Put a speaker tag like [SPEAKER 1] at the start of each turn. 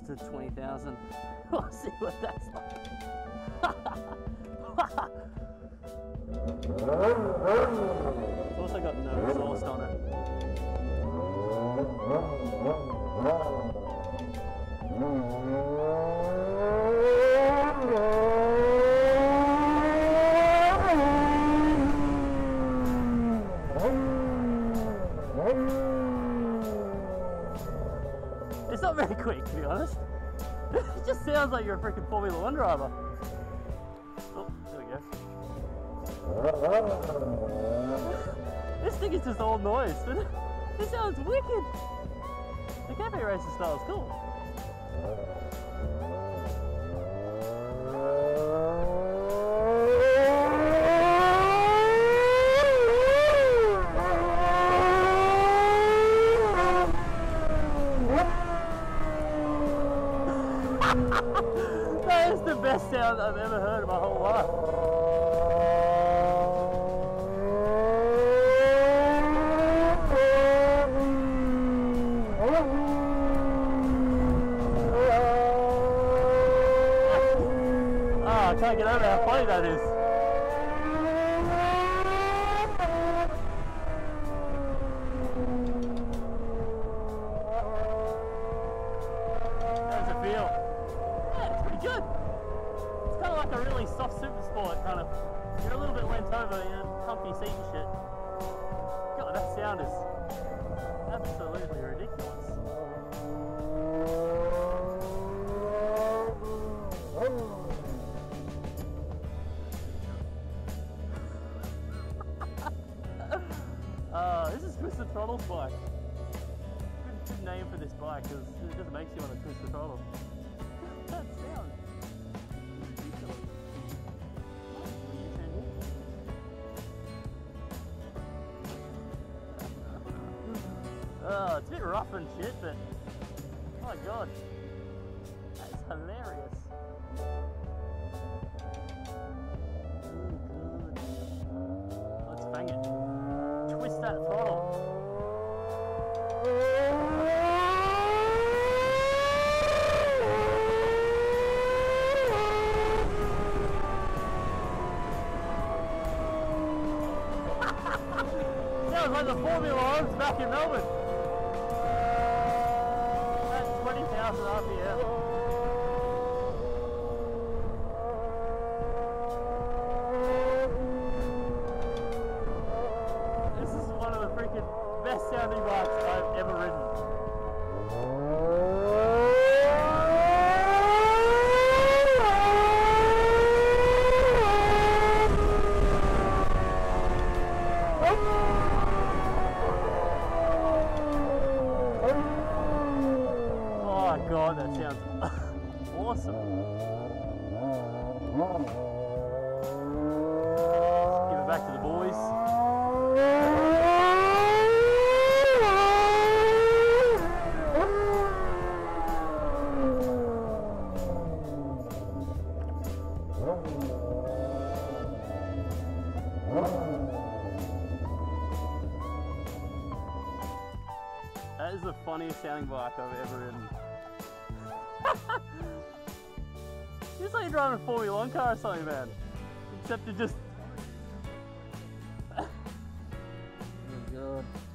[SPEAKER 1] to 20,000. We'll see what that's like. It's also got no exhaust on it. It's not very quick, to be honest. It just sounds like you're a freaking Formula 1 driver. Oh, there we go. This thing is just all noise, but it sounds wicked. The cafe racer style is cool. That is the best sound I've ever heard in my whole life. I can't get over how funny that is. How does it feel? Yeah, it's pretty good. It's kind of like a really soft super sport kind of. You're a little bit leant over in a comfy seat and shit. God, that sound is absolutely ridiculous. This is Twist the Throttle's bike. Good name for this bike because it just makes you want to twist the throttle. That sound ridiculous. Oh, it's a bit rough and shit, but oh my god, that's hilarious. Let's bang it. Twist that throttle. Sounds like the Formula 1's back in Melbourne. That's 20,000 RPM. Best sounding bikes I've ever ridden. Oh god, that sounds awesome. Give it back to the boys. That is the funniest sounding bike I've ever ridden. It's like you're driving a Formula 1 car or something, man. Except it just... Oh god.